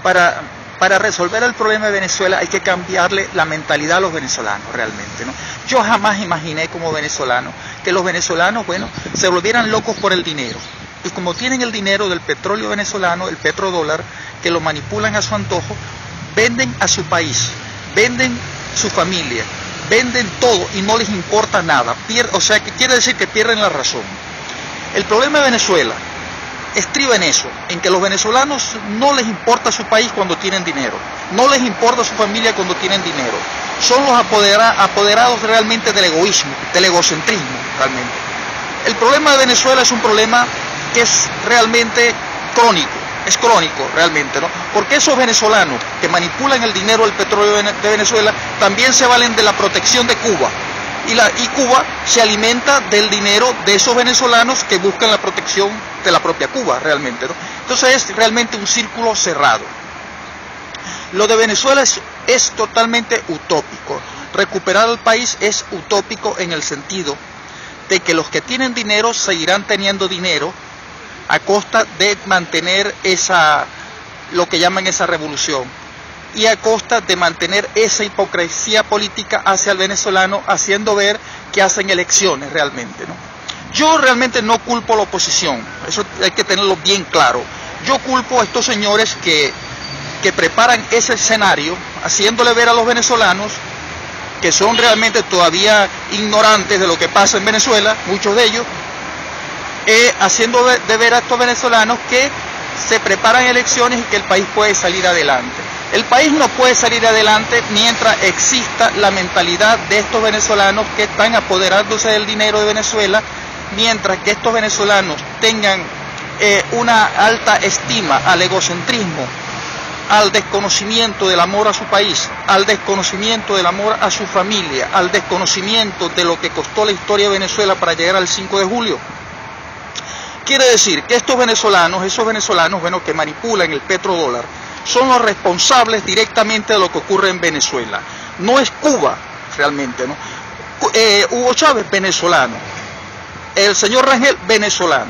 para resolver el problema de Venezuela hay que cambiarle la mentalidad a los venezolanos realmente, ¿no? Yo jamás imaginé como venezolano que los venezolanos, bueno, se volvieran locos por el dinero. Y como tienen el dinero del petróleo venezolano, el petrodólar, que lo manipulan a su antojo, venden a su país, venden su familia, venden todo y no les importa nada. O sea, que quiere decir que pierden la razón. El problema de Venezuela estriba en eso, en que los venezolanos no les importa su país cuando tienen dinero, no les importa su familia cuando tienen dinero. Son los apoderados realmente del egoísmo, del egocentrismo realmente. El problema de Venezuela es un problema que es realmente crónico, es crónico realmente, ¿no? Porque esos venezolanos que manipulan el dinero del petróleo de Venezuela también se valen de la protección de Cuba. Y Cuba se alimenta del dinero de esos venezolanos que buscan la protección de la propia Cuba realmente, ¿no? Entonces es realmente un círculo cerrado. Lo de Venezuela es totalmente utópico. Recuperar el país es utópico en el sentido de que los que tienen dinero seguirán teniendo dinero a costa de mantener lo que llaman esa revolución, y a costa de mantener esa hipocresía política hacia el venezolano, haciendo ver que hacen elecciones realmente, ¿no? Yo realmente no culpo a la oposición, eso hay que tenerlo bien claro. Yo culpo a estos señores que preparan ese escenario, haciéndole ver a los venezolanos que son realmente todavía ignorantes de lo que pasa en Venezuela, muchos de ellos, haciendo de ver a estos venezolanos que se preparan elecciones y que el país puede salir adelante. El país no puede salir adelante mientras exista la mentalidad de estos venezolanos que están apoderándose del dinero de Venezuela, mientras que estos venezolanos tengan una alta estima al egocentrismo, al desconocimiento del amor a su país, al desconocimiento del amor a su familia, al desconocimiento de lo que costó la historia de Venezuela para llegar al 5 de julio. Quiere decir que esos venezolanos, bueno, que manipulan el petrodólar, son los responsables directamente de lo que ocurre en Venezuela. No es Cuba, realmente, ¿no? Hugo Chávez, venezolano. El señor Rangel, venezolano.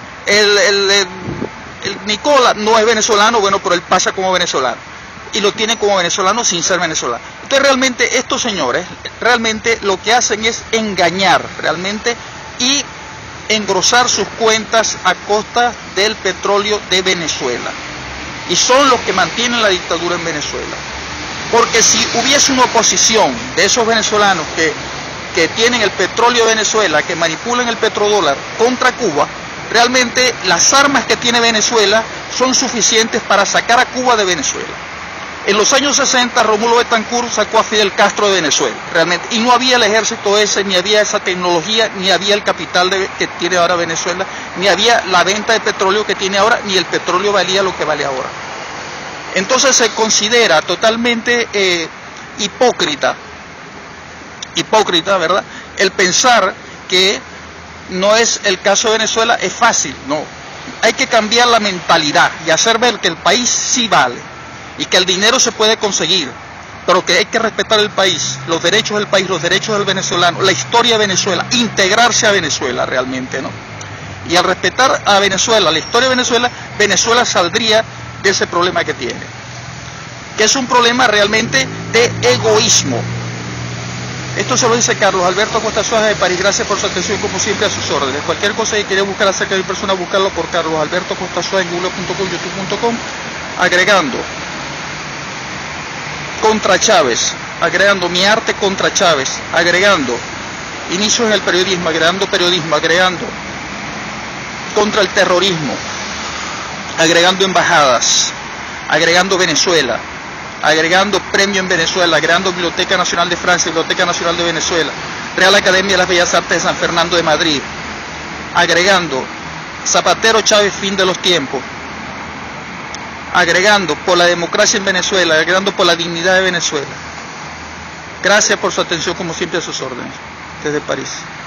El Nicola no es venezolano, bueno, pero él pasa como venezolano. Y lo tienen como venezolano sin ser venezolano. Entonces, realmente, estos señores, realmente lo que hacen es engañar, realmente, y engrosar sus cuentas a costa del petróleo de Venezuela. Y son los que mantienen la dictadura en Venezuela. Porque si hubiese una oposición de esos venezolanos que tienen el petróleo de Venezuela, que manipulan el petrodólar contra Cuba, realmente las armas que tiene Venezuela son suficientes para sacar a Cuba de Venezuela. En los años 60, Rómulo Betancourt sacó a Fidel Castro de Venezuela, realmente, y no había el ejército ese, ni había esa tecnología, ni había el capital que tiene ahora Venezuela, ni había la venta de petróleo que tiene ahora, ni el petróleo valía lo que vale ahora. Entonces se considera totalmente hipócrita, ¿verdad?, el pensar que no es el caso de Venezuela, es fácil, no. Hay que cambiar la mentalidad y hacer ver que el país sí vale. Y que el dinero se puede conseguir, pero que hay que respetar el país, los derechos del país, los derechos del venezolano, la historia de Venezuela, integrarse a Venezuela realmente, ¿no? Y al respetar a Venezuela, la historia de Venezuela, Venezuela saldría de ese problema que tiene, que es un problema realmente de egoísmo. Esto se lo dice Carlos Alberto Acosta Suárez de París. Gracias por su atención, como siempre, a sus órdenes. Cualquier cosa que quiera buscar acerca de mi persona, buscarlo por Carlos Alberto Acosta Suárez en google.com, youtube.com, agregando contra Chávez, agregando mi arte contra Chávez, agregando inicios en el periodismo, agregando contra el terrorismo, agregando embajadas, agregando Venezuela, agregando premio en Venezuela, agregando Biblioteca Nacional de Francia, Biblioteca Nacional de Venezuela, Real Academia de las Bellas Artes de San Fernando de Madrid, agregando Zapatero Chávez, fin de los tiempos, agregando por la democracia en Venezuela, agregando por la dignidad de Venezuela. Gracias por su atención, como siempre, a sus órdenes, desde París.